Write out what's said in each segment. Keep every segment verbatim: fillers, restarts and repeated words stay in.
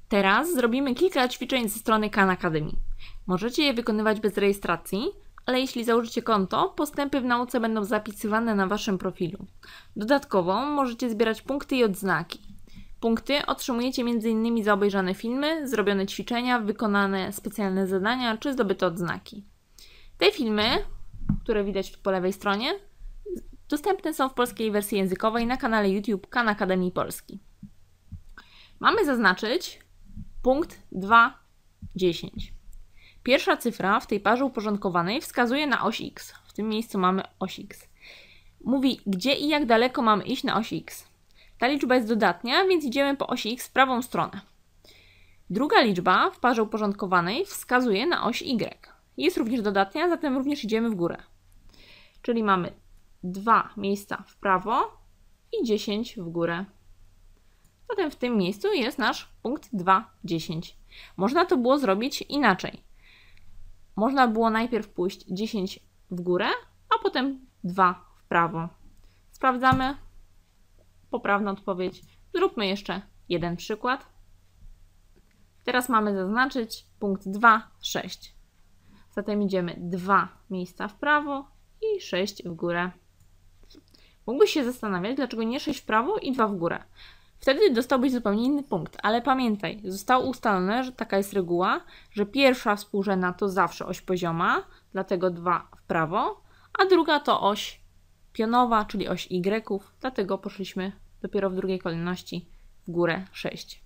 Teraz zrobimy kilka ćwiczeń ze strony Khan Academy. Możecie je wykonywać bez rejestracji, ale jeśli założycie konto, postępy w nauce będą zapisywane na Waszym profilu. Dodatkowo możecie zbierać punkty i odznaki. Punkty otrzymujecie między innymi za obejrzane filmy, zrobione ćwiczenia, wykonane specjalne zadania czy zdobyte odznaki. Te filmy, które widać tu po lewej stronie, dostępne są w polskiej wersji językowej na kanale YouTube Khan Academy Polski. Mamy zaznaczyć punkt dwa dziesięć. Pierwsza cyfra w tej parze uporządkowanej wskazuje na oś X. W tym miejscu mamy oś X. Mówi, gdzie i jak daleko mamy iść na osi X. Ta liczba jest dodatnia, więc idziemy po osi X w prawą stronę. Druga liczba w parze uporządkowanej wskazuje na oś Y. Jest również dodatnia, zatem również idziemy w górę. Czyli mamy dwa miejsca w prawo i dziesięć w górę. Zatem w tym miejscu jest nasz punkt dwa dziesięć. Można to było zrobić inaczej. Można było najpierw pójść dziesięć w górę, a potem dwa w prawo. Sprawdzamy. Poprawna odpowiedź. Zróbmy jeszcze jeden przykład. Teraz mamy zaznaczyć punkt dwa sześć. Zatem idziemy dwa miejsca w prawo i sześć w górę. Mógłbyś się zastanawiać, dlaczego nie sześć w prawo i dwa w górę. Wtedy dostałbyś zupełnie inny punkt, ale pamiętaj, zostało ustalone, że taka jest reguła, że pierwsza współrzędna to zawsze oś pozioma, dlatego dwa w prawo, a druga to oś pionowa, czyli oś Y, dlatego poszliśmy dopiero w drugiej kolejności w górę sześć.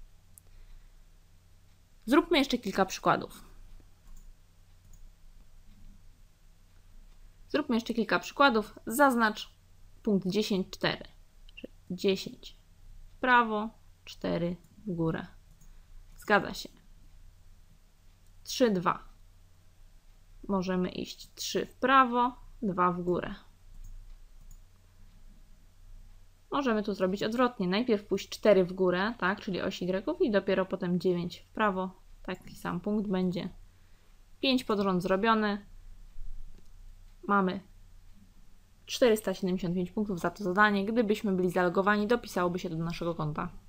Zróbmy jeszcze kilka przykładów. Zróbmy jeszcze kilka przykładów. Zaznacz punkt dziesięć cztery, czyli dziesięć w prawo, cztery w górę. Zgadza się. trzy dwa. Możemy iść trzy w prawo, dwa w górę. Możemy tu zrobić odwrotnie. Najpierw pójść cztery w górę, tak, czyli oś Y i dopiero potem dziewięć w prawo. Taki sam punkt będzie. pięć pod rząd zrobiony. Mamy czterysta siedemdziesiąt pięć punktów za to zadanie. Gdybyśmy byli zalogowani, dopisałoby się do naszego konta.